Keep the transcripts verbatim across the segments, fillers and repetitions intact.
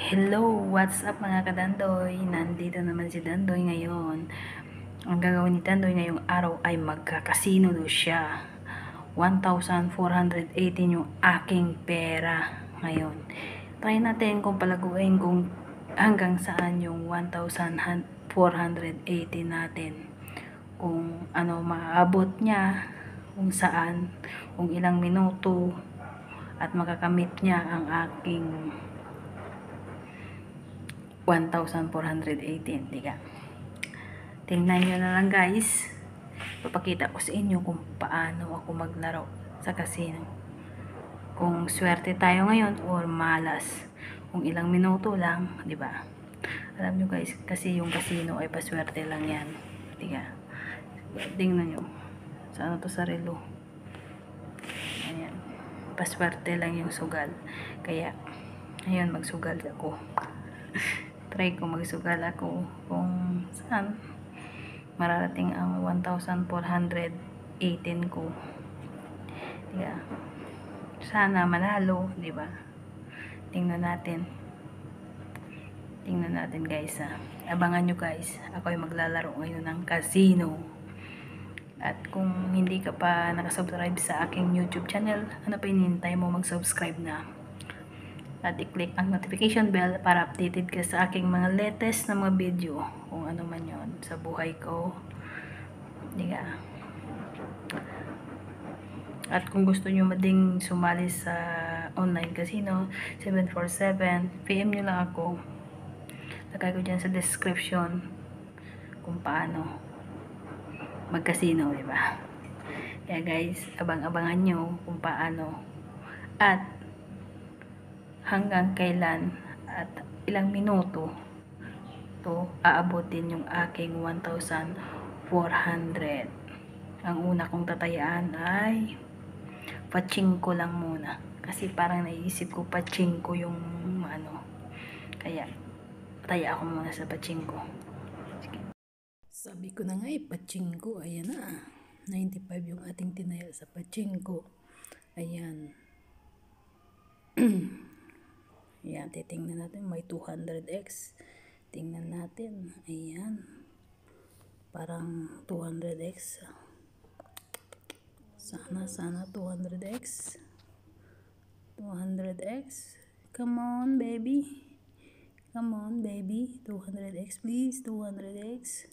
Hello, what's up mga kadandoy? Nandito naman si Dandoy ngayon. Ang gagawin ni Dandoy ngayong araw ay magkakasino do siya. one thousand four hundred eighteen yung aking pera ngayon. Try natin kung palaguin kung hanggang saan yung one thousand four hundred eighteen natin. Kung ano maaabot niya, kung saan, kung ilang minuto, at makakamit niya ang aking one thousand four hundred eighteen, diga. Tingnan nyo na lang guys. Papakita ko sa inyo kung paano ako maglaro sa casino. Kung swerte tayo ngayon or malas. Kung ilang minuto lang, di ba? Alam nyo guys, kasi yung casino ay paswerte lang yan. Diga. Tingnan nyo. Saan to sa relo? Ayan. Paswerte lang yung sugal. Kaya, ayun, magsugal ako. Try ko magsugal ako kung saan mararating ang one thousand four hundred eighteen ko. Diba? Sana manalo, di ba? Tingnan natin. Tingnan natin guys ha. Abangan nyo guys. Ako ay maglalaro ngayon ng casino. At kung hindi ka pa nakasubscribe sa aking YouTube channel, ano pa hinihintay mo, mag-subscribe na. At i-click ang notification bell para updated ka sa aking mga latest na mga video. Kung ano man yon sa buhay ko. Diga. At kung gusto nyo mading sumali sa online casino, seven four seven, P M nyo lang ako. Lagay ko dyan sa description kung paano mag-casino, diba? Kaya guys, abang-abangan nyo kung paano. At hanggang kailan at ilang minuto to aabotin yung aking one thousand four hundred. Ang una kong tatayaan ay pachinko lang muna. Kasi parang naisip ko pachinko yung ano. Kaya taya ako muna sa pachinko. Sige. Sabi ko na nga eh, pachinko. Ayan na. ninety-five yung ating tinaya sa pachinko. Ayan. Ayan, titingnan natin. May two hundred x. Tingnan natin. Ayan. Parang two hundred x. Sana, sana two hundred x. two hundred x. Come on, baby. Come on, baby. two hundred x, please. two hundred x.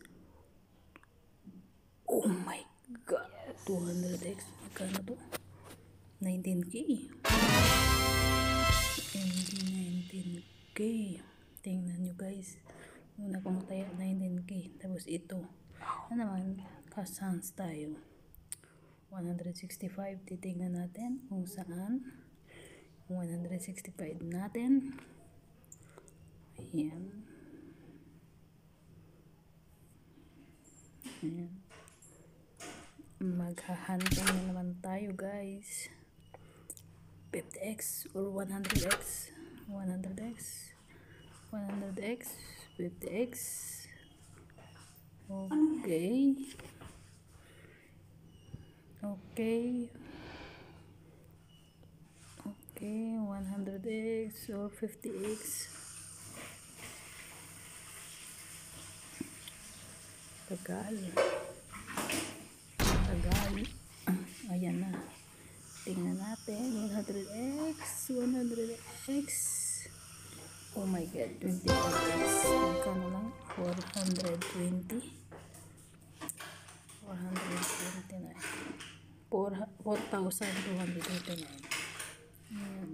Oh my God. two hundred x. Magkano to? nineteen K. nineteen K. Tingnan nyo guys. Una kong taya nineteen K. Tapos ito. Ano naman? Kasans tayo. one hundred sixty-five. Titingnan natin kung saan. one hundred sixty-five natin. Ayan. Ayan. Maghahantong na naman tayo guys. fifty x or one hundred x. one hundred x. one hundred x. fifty x. Okay. Okay. Okay. one hundred x or fifty x. Tagal. Tagal. Ayan na. Tingnan natin. one hundred x. one hundred x. Oh my God. twenty-four x. Magkano lang? four hundred twenty. four hundred twenty-nine. four thousand two hundred twenty-nine. Ayan.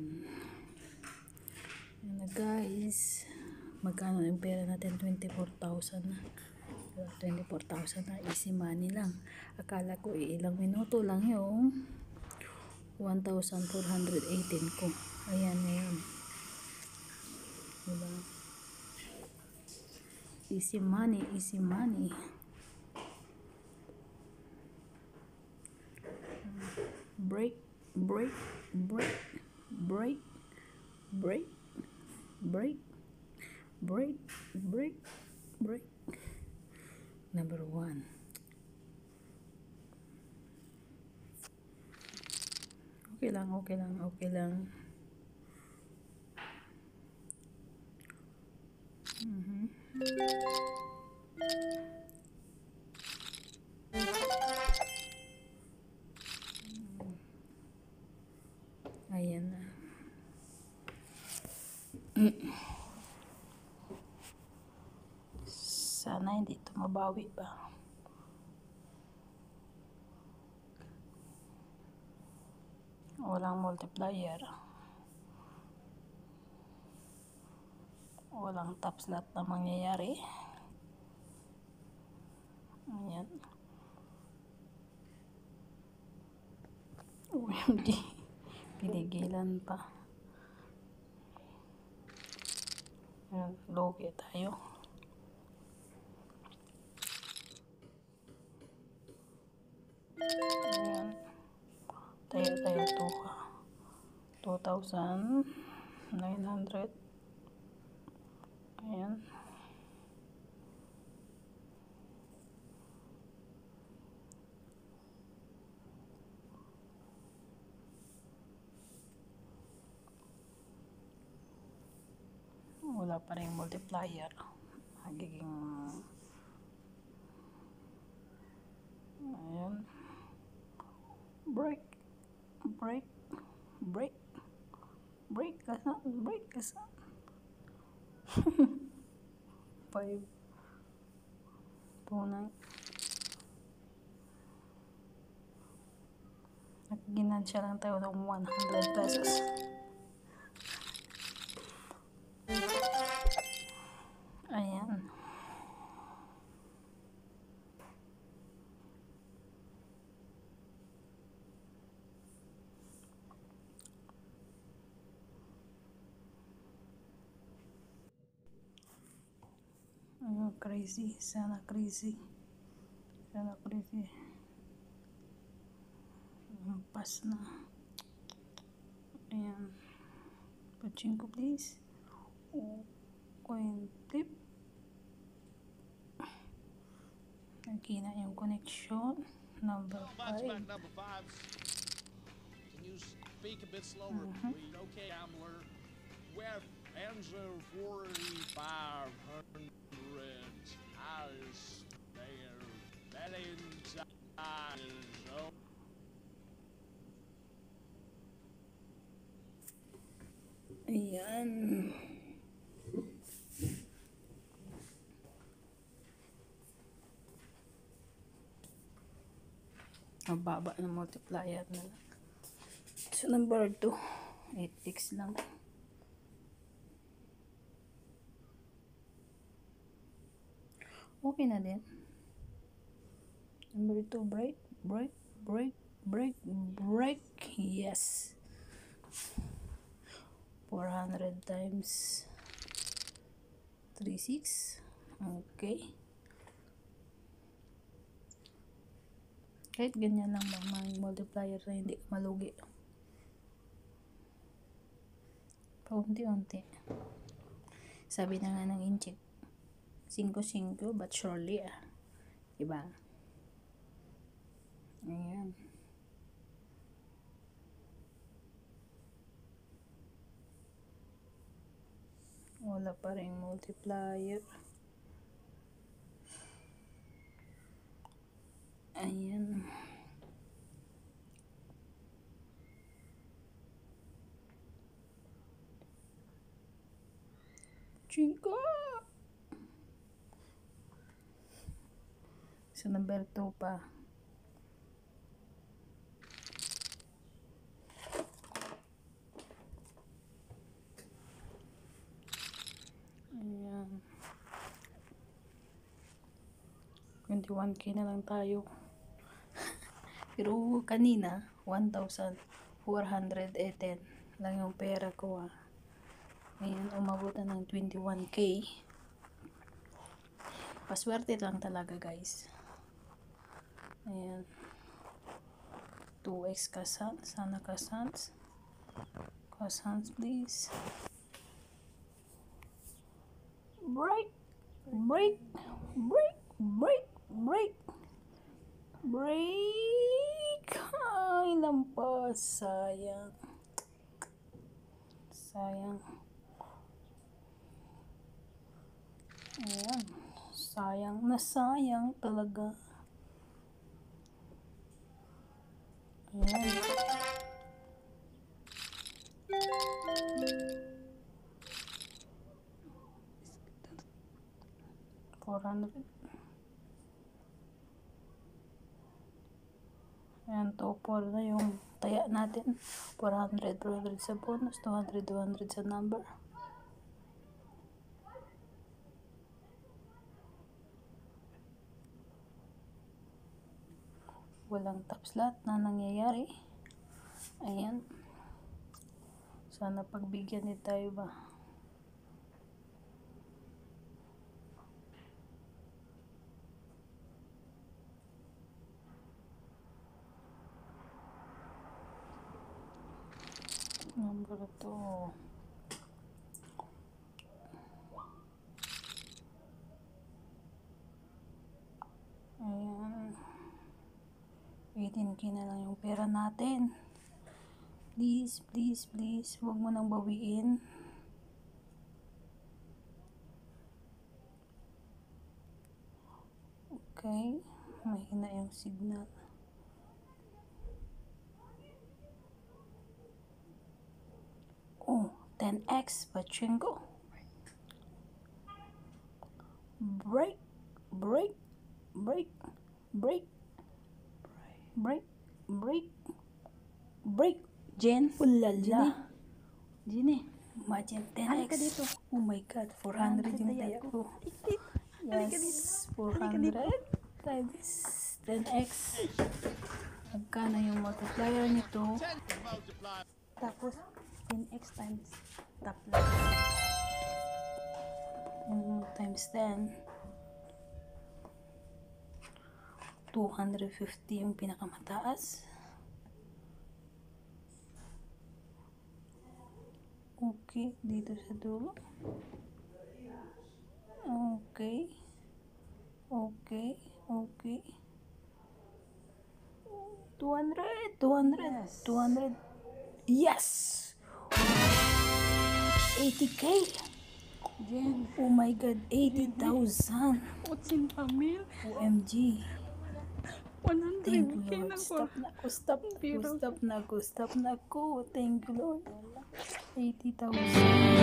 Ayan na guys. Magkano yung pera natin? twenty-four thousand na. twenty-four thousand na. Easy money lang. Akala ko eh, ilang minuto lang yung one thousand four hundred eighteen ko. Ayan na yun. Diba? Easy money, easy money. Break, break, break, break, break, break, break, break, break. Number one. Okay lang, okay lang, okay lang. Sana hindi ito mabawi pa. Walang multiplier. Walang top slot na mangyayari. Ayan. O M G. Pinigilan pa. Ayan. Logi tayo. Ayan. Tayo tayo to. two thousand nine hundred. Ayan. Wala pa rin multiplier. Magiging ayan. Break. Break. Break. Break. Kasa. Break. Kasa. five. two nine. Naginansya lang tayo ng one hundred pesos. Ayan. Oh, crazy. Sana crazy. Sana crazy. Pas na. Ayan. Pachinko please. Oh, coin flip. Nakina yung connection. Number five. Can you speak a bit slower, Mm-hmm. please? Okay, gambler. Where answer forty-five hundred hours there. Valentine. Oh. Ayan. Ang baba ng multiplier na lang. So, number two. eight ticks lang. Okay na din. Number two, break, break, break, break, break. Yes. four hundred times three six. Okay. Kahit ganyan lang ba, may multiplier na hindi malugi. Paunti-unti. Sabi na nga ng inchik, five five but surely ah. Diba? Ayan. Wala pa rin multiplier. Ayan. Chinko! Sa number two pa. Ayan. twenty-one K na lang tayo. Pero kanina, one thousand four hundred ten lang yung pera ko ah. Ngayon, umabutan ng twenty-one K. Paswerte lang talaga guys. Ayan. two X kasans. Sana kasans. Kasans please. Break. Break. Break. Break. Break. Break. Ay, lampas. Sayang. Sayang. Ayan. Sayang na sayang talaga. Ayan. Yung topol na yung taya natin. four hundred, four hundred sa bonus, two hundred, two hundred sa number. Walang top slot na nangyayari. Ayan. Sana pagbigyan din tayo ba. Number to. Ayan. eighteen K na lang yung pera natin. Please, please, please. Huwag mo nang bawiin. Okay. Mahina yung signal. Oh, ten X. Pachinko. Break. Break. Break. Break. Break. Break. Break. Jen. Ulala. Jenny. Imagine ten X. Dito. Oh my God. four hundred yung taya ko. Yes. four hundred times ten X. Magkano yung multiplier nito? ten multiply. Tapos ten X times top line. Yung times ten. two hundred fifty yung pinakamataas. Okay, dito sa dulo. Okay. Okay, okay. two hundred, two hundred, yes. two hundred. Yes! eighty K. Jen. Oh my God, eighty thousand. What's in Pamil? O M G. Thank you, one hundred K Lord. na ko. Stop na ako, stop na ako, stop na ako, stop na ako. Thank you, Lord. eighty thousand.